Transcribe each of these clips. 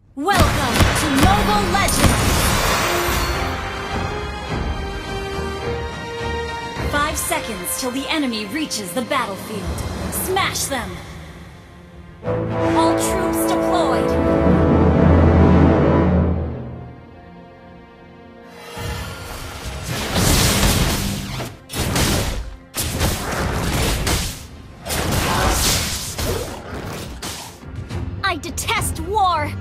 Welcome to Mobile Legends! 5 seconds till the enemy reaches the battlefield. Smash them! All troops deployed! I detest war!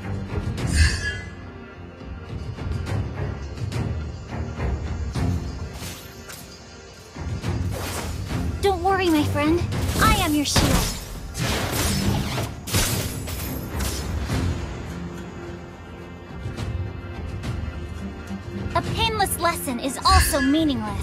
Don't worry, my friend. I am your shield. A painless lesson is also meaningless.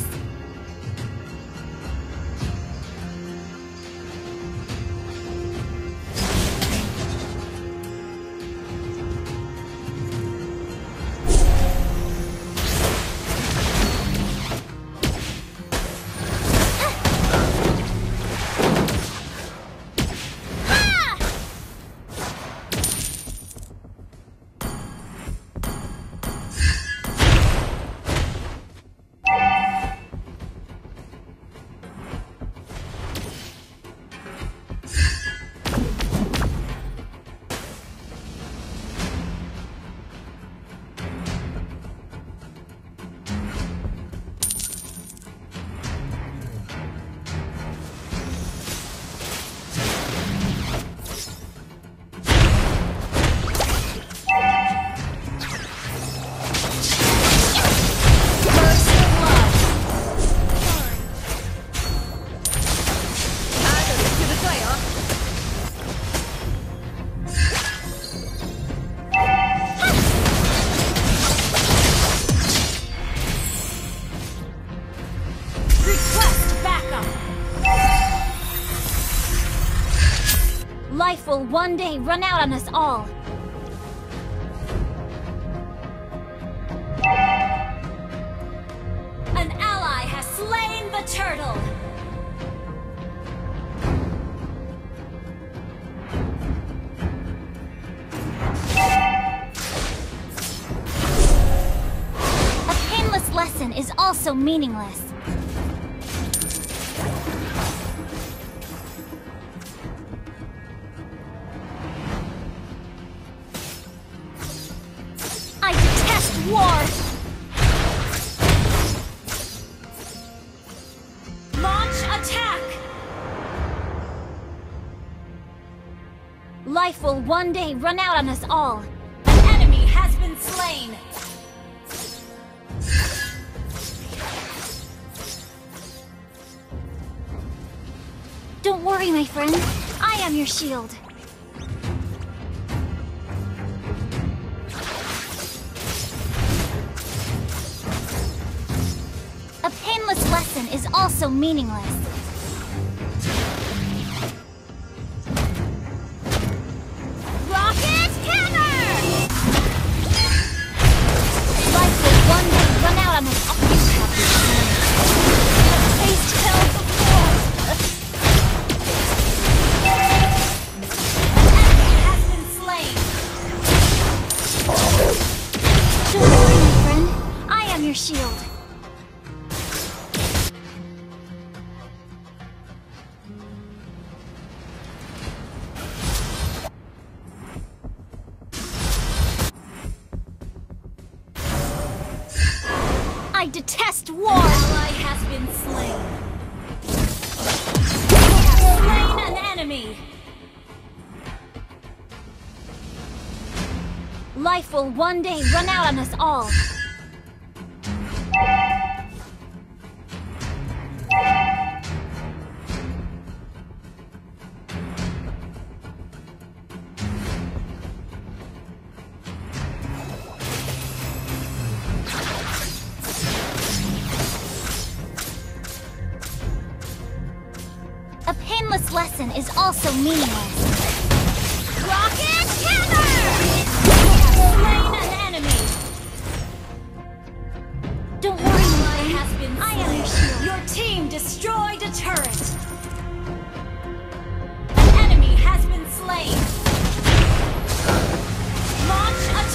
Life will one day run out on us all. An ally has slain the turtle! A painless lesson is also meaningless. War! Launch attack! Life will one day run out on us all. An enemy has been slain! Don't worry, my friend. I am your shield. A painless lesson is also meaningless. Rocket hammer! Life will one day run out on us all. You have faced hell before. An enemy has been slain. Don't worry, my friend. I am your shield. I detest war! An ally has been slain. You have slain an enemy! Life will one day run out on us all. A painless lesson is also meaningless. Rocket hammer! You have slain an enemy! Don't worry, my has been I am your shield. Your team destroyed a turret! An enemy has been slain! Launch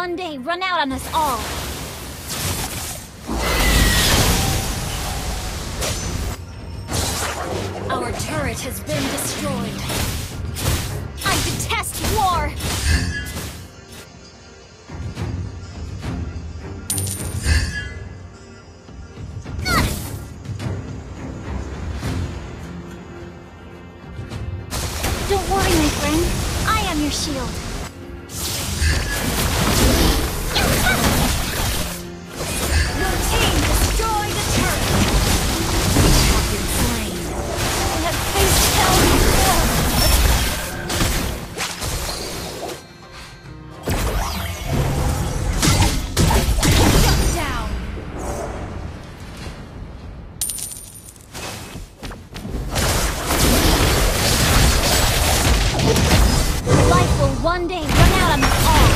one day run out on us all. Our turret has been destroyed. I detest war! Don't worry, my friend. I am your shield. Your team destroyed a turret. You have been slain. I have faced hell before. Shut down. Life will one day run out on us all.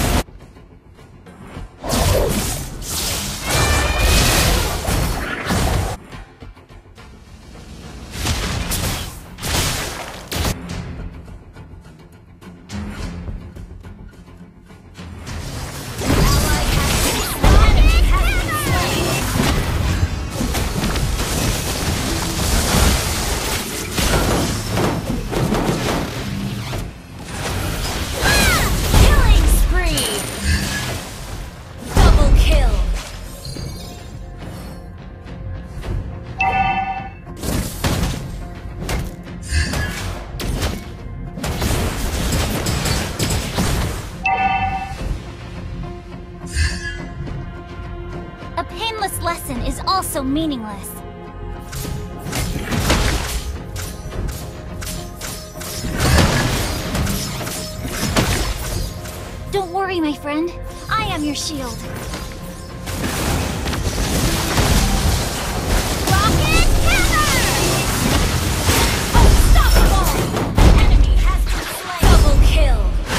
Killing spree! Double kill! A painless lesson is also meaningless. Don't worry, my friend. I am your shield. Rocket hammer! Unstoppable! Enemy has been slain. Double kill.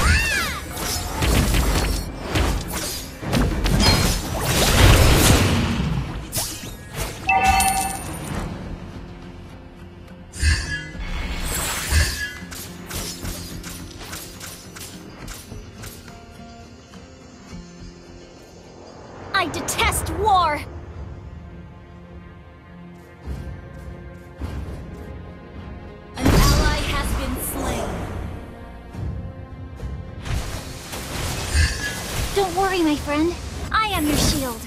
I detest war! An ally has been slain. Don't worry, my friend. I am your shield.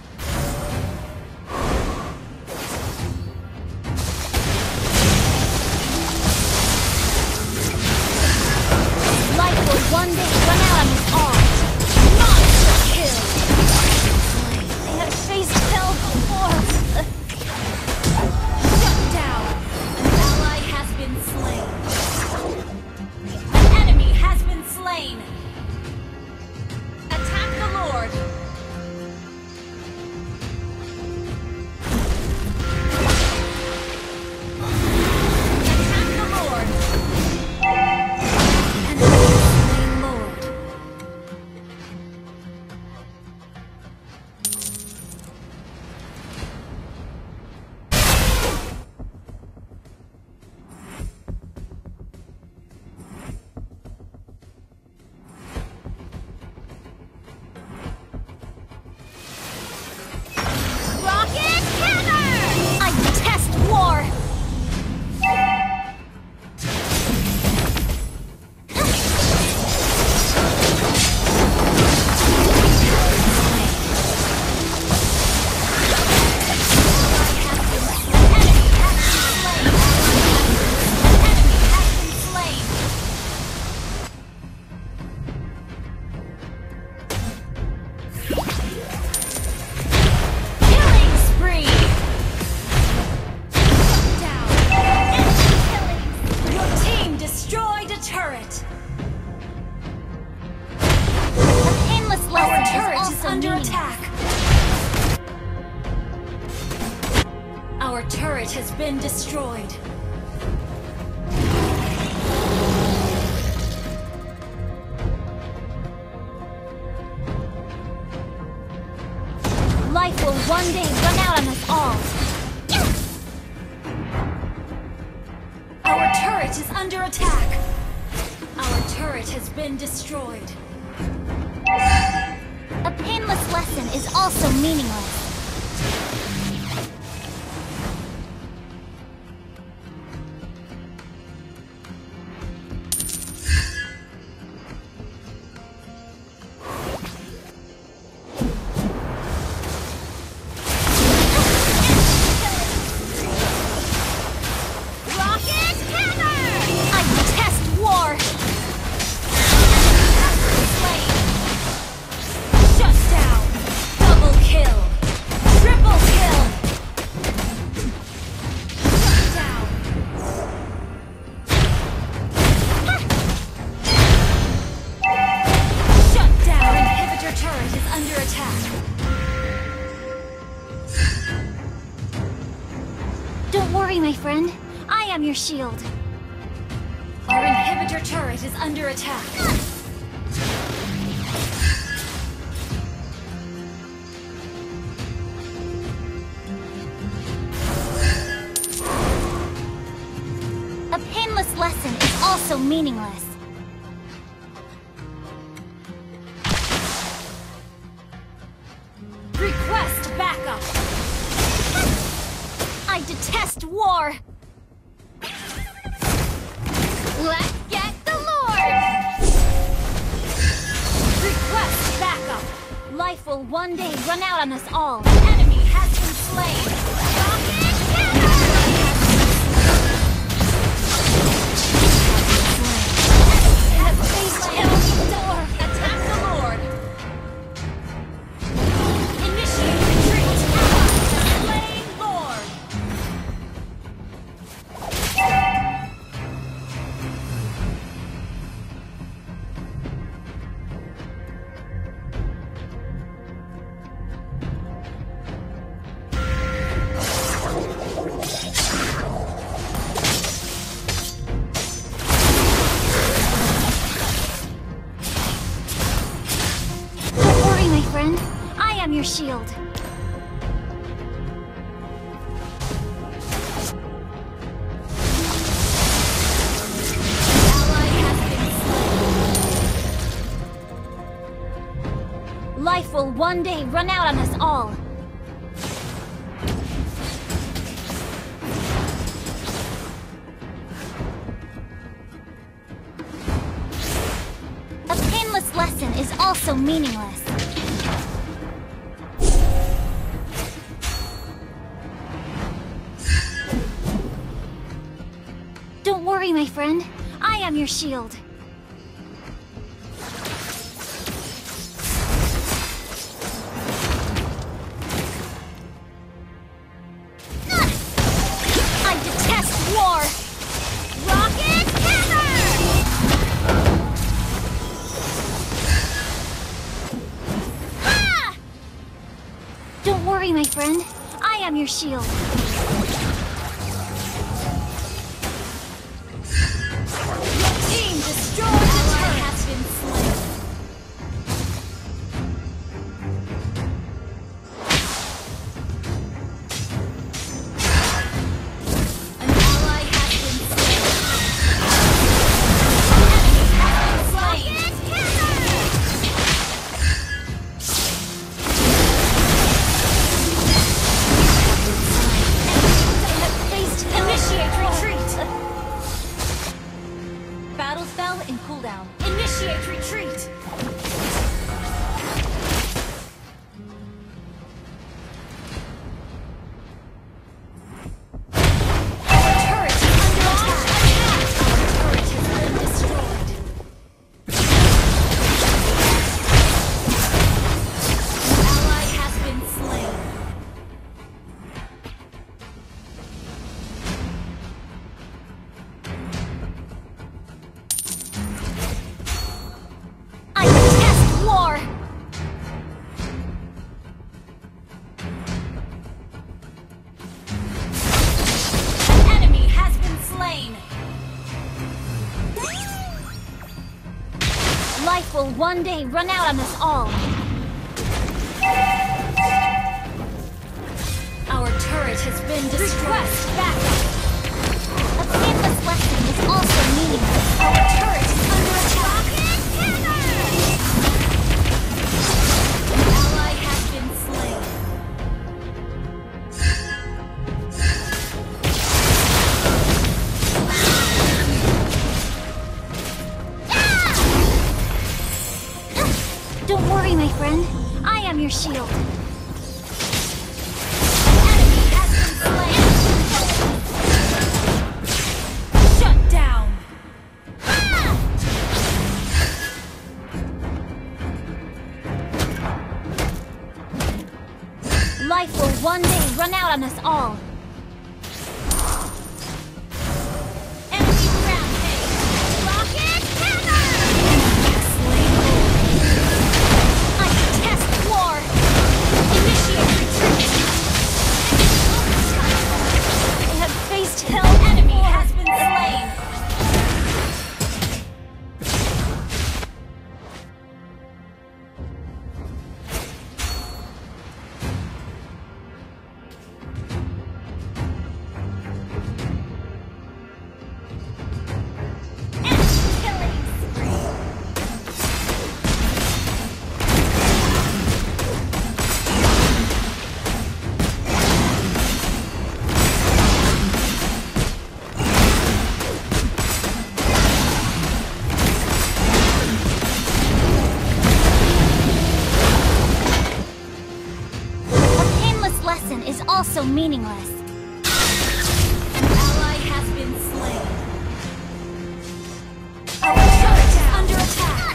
Life will one day run out on us all. Monster kill! I have faced hell before. Shut down! An ally has been slain. An enemy has been slain. Attack the Lord. Attack the Lord. Enemy slain Lord. Rocket hammer! I detest war! Killing spree! Down! Enemy killing! Your team destroyed a turret! A painless lesson. Our turret is under attack! Our turret has been destroyed. Life will one day run out on us all. Our turret is under attack. Our turret has been destroyed. painless lesson is also meaningless. Don't worry, my friend. I am your shield. Our inhibitor turret is under attack. A painless lesson is also meaningless. Request backup! I detest war! Let's get the Lord! Request backup! Life will one day run out on us all. An enemy has been slain! Rocket cannon! Has faced enemy door! Attack the Lord! Initiate retreat! Slain Lord! I am your shield. Ally has been slain. Life will one day run out on us all. A painless lesson is also meaningless. Don't worry, my friend. I am your shield. I detest war! Rocket hammer! Ha! Don't worry, my friend. I am your shield. Battle spell in cooldown. Initiate retreat! Our turret is under attack! Our turret has been destroyed. An ally has been slain. Life will one day run out on us all. Our turret has been destroyed. Request backup. A painless lesson is also meaningless. Our turret is under attack. Ally my friend. I am your shield. An enemy has been slain. Shut down. Life will one day run out on us all. Enemy rampage! Rocket hammer! I detest war! Initiate retreat! I have faced hell. Enemy has been slain! Is also meaningless. Ally has been slain. Our turret is under attack.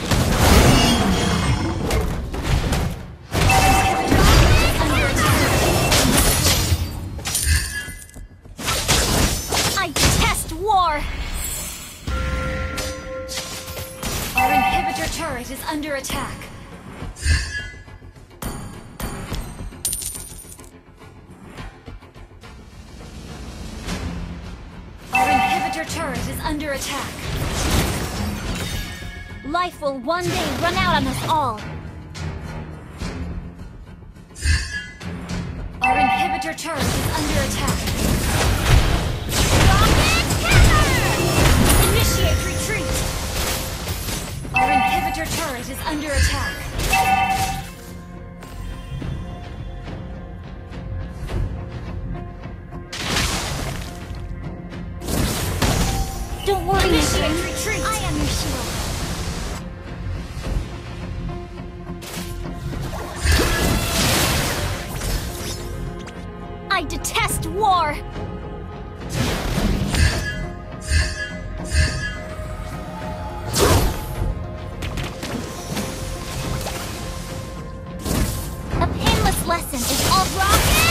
Under attack. I detest war. Our inhibitor turret is under attack. Your turret is under attack. Life will one day run out on us all. Our inhibitor turret is under attack. Rocket hammer! Initiate retreat. Our inhibitor turret is under attack. Don't worry, Initiate retreat. I am your shield. I detest war. A painless lesson is all rocket.